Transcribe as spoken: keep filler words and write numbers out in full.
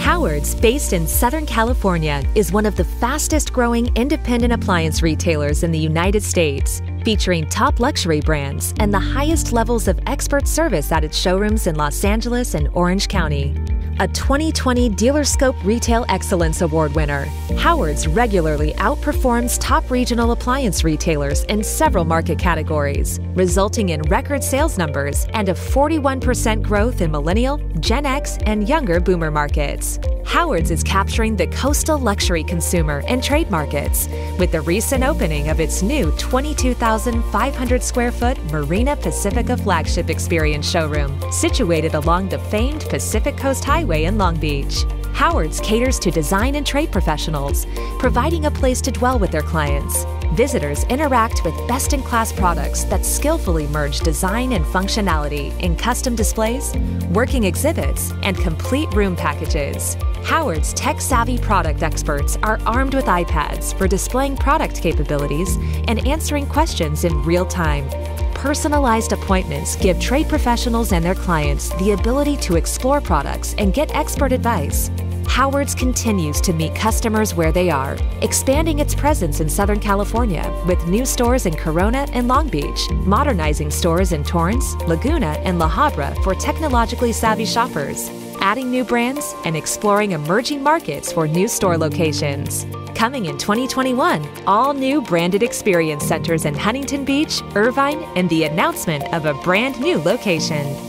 Howard's, based in Southern California, is one of the fastest-growing independent appliance retailers in the United States, featuring top luxury brands and the highest levels of expert service at its showrooms in Los Angeles and Orange County. A twenty twenty DealerScope Retail Excellence Award winner, Howard's regularly outperforms top regional appliance retailers in several market categories, resulting in record sales numbers and a forty-one percent growth in millennial, Gen X, and younger boomer markets. Howard's is capturing the coastal luxury consumer and trade markets with the recent opening of its new twenty-two thousand five hundred square foot Marina Pacifica flagship experience showroom, situated along the famed Pacific Coast Highway in Long Beach. Howard's caters to design and trade professionals, providing a place to dwell with their clients. Visitors interact with best-in-class products that skillfully merge design and functionality in custom displays, working exhibits, and complete room packages. Howard's tech-savvy product experts are armed with iPads for displaying product capabilities and answering questions in real time. Personalized appointments give trade professionals and their clients the ability to explore products and get expert advice. Howard's continues to meet customers where they are, expanding its presence in Southern California with new stores in Corona and Long Beach, modernizing stores in Torrance, Laguna, and La Habra for technologically savvy shoppers, adding new brands, and exploring emerging markets for new store locations. Coming in twenty twenty-one, all new branded experience centers in Huntington Beach, Irvine, and the announcement of a brand new location.